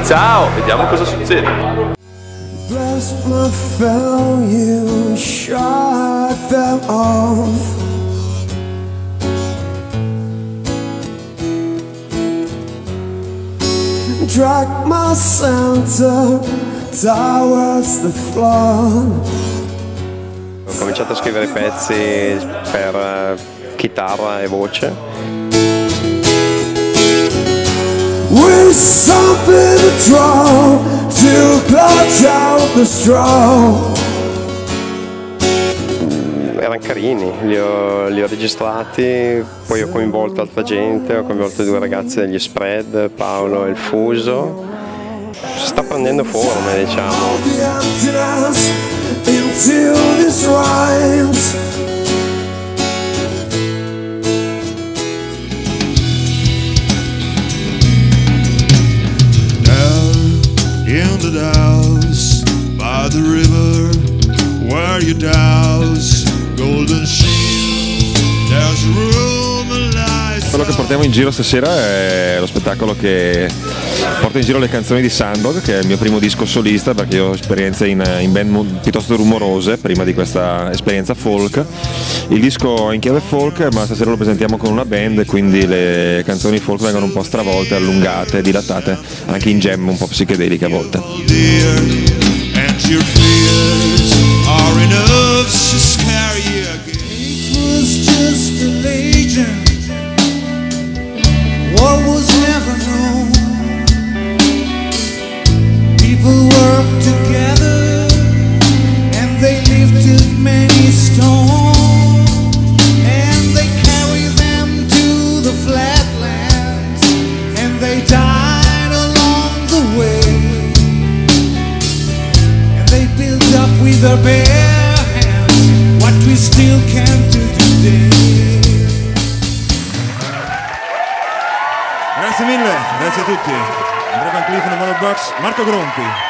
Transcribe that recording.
Ciao, vediamo cosa succede. Bless my fellow, you shut them off. Drag my center towards the floor. Ho cominciato a scrivere pezzi per chitarra e voce. With something to draw to clutch out the straw. Erano carini, li ho registrati, poi ho coinvolto altra gente, ho coinvolto 2 ragazzi degli Spread, Paolo e il Fuso. Sta prendendo forma, diciamo. In the douse, by the river, where you douse golden shield, there's room and light. Quello che portiamo in giro stasera è lo spettacolo che porta in giro le canzoni di Sandog, che è il mio primo disco solista, perché io ho esperienze in band piuttosto rumorose prima di questa esperienza folk. Il disco è in chiave folk, ma stasera lo presentiamo con una band, quindi le canzoni folk vengono un po' stravolte, allungate, dilattate, anche in jam un po' psichedeliche a volte. They died along the way, and they built up with their bare hands what we still can't do today. Grazie mille, grazie a tutti. Andrea Van Cleef e Monobox, Marco Gronti.